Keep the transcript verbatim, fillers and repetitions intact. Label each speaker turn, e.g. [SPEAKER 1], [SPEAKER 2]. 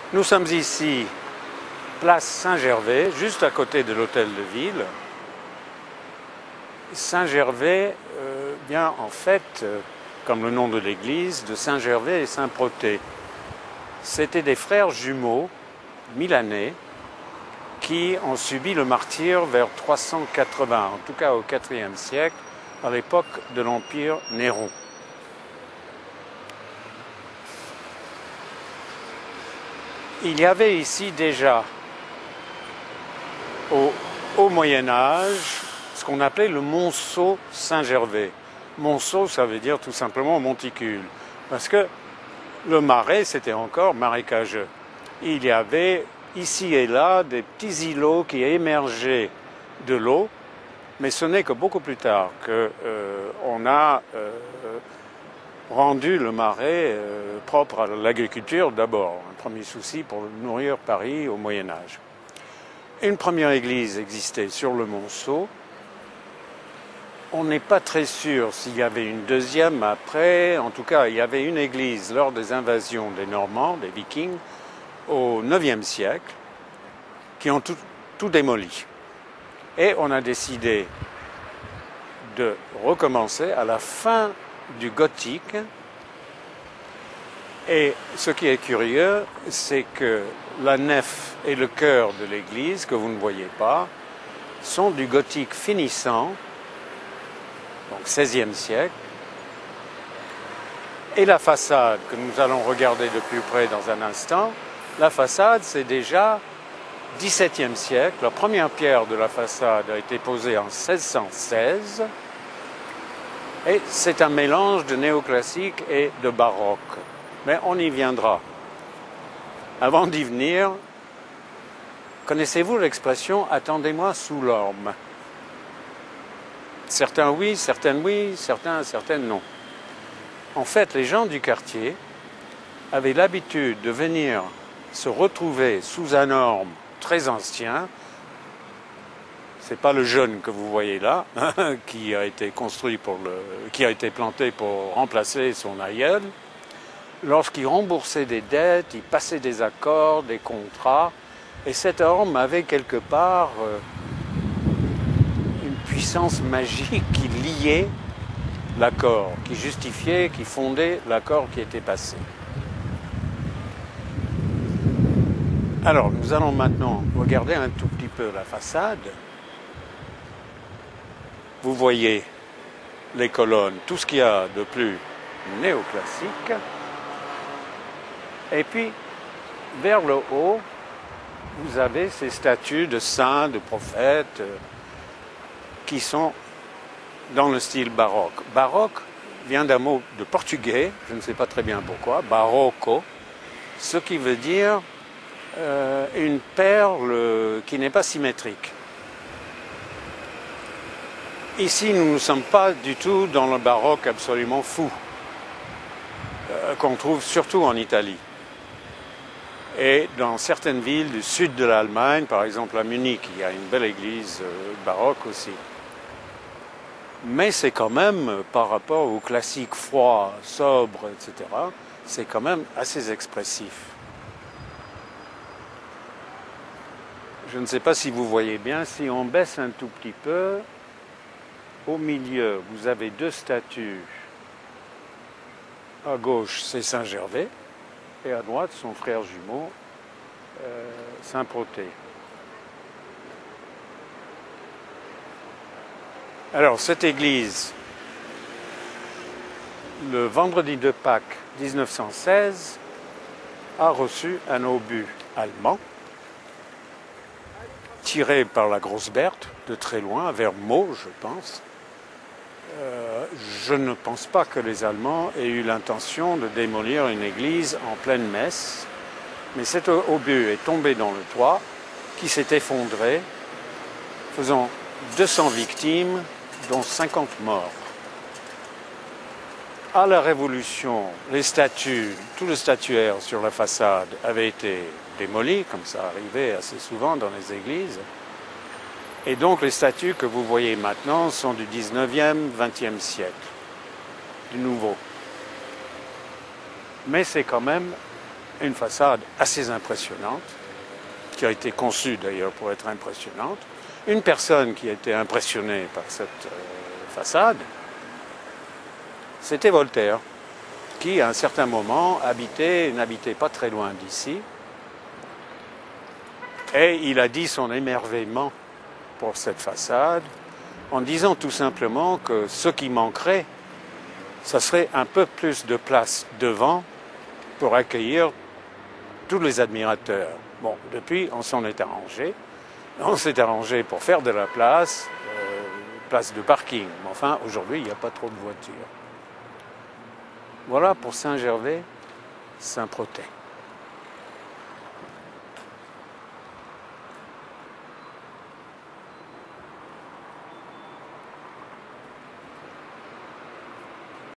[SPEAKER 1] Nous sommes ici, place Saint-Gervais, juste à côté de l'hôtel de ville. Saint-Gervais euh, vient en fait, euh, comme le nom de l'église, de Saint-Gervais et Saint-Protais. C'étaient des frères jumeaux milanais qui ont subi le martyre vers trois cent quatre-vingts, en tout cas au quatrième siècle, à l'époque de l'Empire Néron. Il y avait ici déjà, au haut Moyen-Âge, ce qu'on appelait le Monceau Saint-Gervais. Monceau, ça veut dire tout simplement monticule, parce que le marais, c'était encore marécageux. Il y avait ici et là des petits îlots qui émergeaient de l'eau, mais ce n'est que beaucoup plus tard qu'on euh, a euh, rendu le marais euh, propre à l'agriculture d'abord. Un premier souci pour nourrir Paris au Moyen-Âge. Une première église existait sur le Monceau. On n'est pas très sûr s'il y avait une deuxième après. En tout cas, il y avait une église lors des invasions des Normands, des Vikings, au neuvième siècle, qui ont tout, tout démoli. Et on a décidé de recommencer à la fin du gothique. Et ce qui est curieux, c'est que la nef et le chœur de l'église, que vous ne voyez pas, sont du gothique finissant, donc seizième siècle, et la façade que nous allons regarder de plus près dans un instant, la façade c'est déjà dix-septième siècle. La première pierre de la façade a été posée en seize cent seize et c'est un mélange de néoclassique et de baroque. Mais on y viendra. Avant d'y venir, connaissez-vous l'expression « attendez-moi sous l'orme » ? Certains oui, certaines oui, certains, certaines non. En fait, les gens du quartier avaient l'habitude de venir se retrouver sous un orme très ancien. C'est pas le jeune que vous voyez là, qui a été construit pour le, qui a été planté pour remplacer son aïeul. Lorsqu'il remboursait des dettes, il passait des accords, des contrats, et cet orme avait quelque part euh, une puissance magique qui liait l'accord, qui justifiait, qui fondait l'accord qui était passé. Alors, nous allons maintenant regarder un tout petit peu la façade. Vous voyez les colonnes, tout ce qu'il y a de plus néoclassique. Et puis, vers le haut, vous avez ces statues de saints, de prophètes, euh, qui sont dans le style baroque. Baroque vient d'un mot de portugais, je ne sais pas très bien pourquoi, barroco, ce qui veut dire euh, une perle qui n'est pas symétrique. Ici, nous ne sommes pas du tout dans le baroque absolument fou, euh, qu'on trouve surtout en Italie. Et dans certaines villes du sud de l'Allemagne, par exemple à Munich, il y a une belle église euh, baroque aussi. Mais c'est quand même, par rapport au classique froid, sobre, et cetera, c'est quand même assez expressif. Je ne sais pas si vous voyez bien, si on baisse un tout petit peu, au milieu, vous avez deux statues. À gauche, c'est Saint-Gervais. Et à droite, son frère jumeau, euh, Saint-Protais. Alors, cette église, le vendredi de Pâques mille neuf cent seize, a reçu un obus allemand, tiré par la Grosse Berthe, de très loin, vers Meaux, je pense. Euh, je ne pense pas que les Allemands aient eu l'intention de démolir une église en pleine messe, mais cet obus est tombé dans le toit, qui s'est effondré, faisant deux cents victimes, dont cinquante morts. À la Révolution, les statues, tout le statuaire sur la façade avait été démoli, comme ça arrivait assez souvent dans les églises. Et donc les statues que vous voyez maintenant sont du dix-neuvième, vingtième siècle, du nouveau. Mais c'est quand même une façade assez impressionnante, qui a été conçue d'ailleurs pour être impressionnante. Une personne qui a été impressionnée par cette euh, façade, c'était Voltaire, qui à un certain moment habitait, n'habitait pas très loin d'ici, et il a dit son émerveillement pour cette façade, en disant tout simplement que ce qui manquerait, ça serait un peu plus de place devant pour accueillir tous les admirateurs. Bon, depuis, on s'en est arrangé. On s'est arrangé pour faire de la place, euh, place de parking. Mais enfin, aujourd'hui, il n'y a pas trop de voitures. Voilà pour Saint-Gervais, Saint-Protais.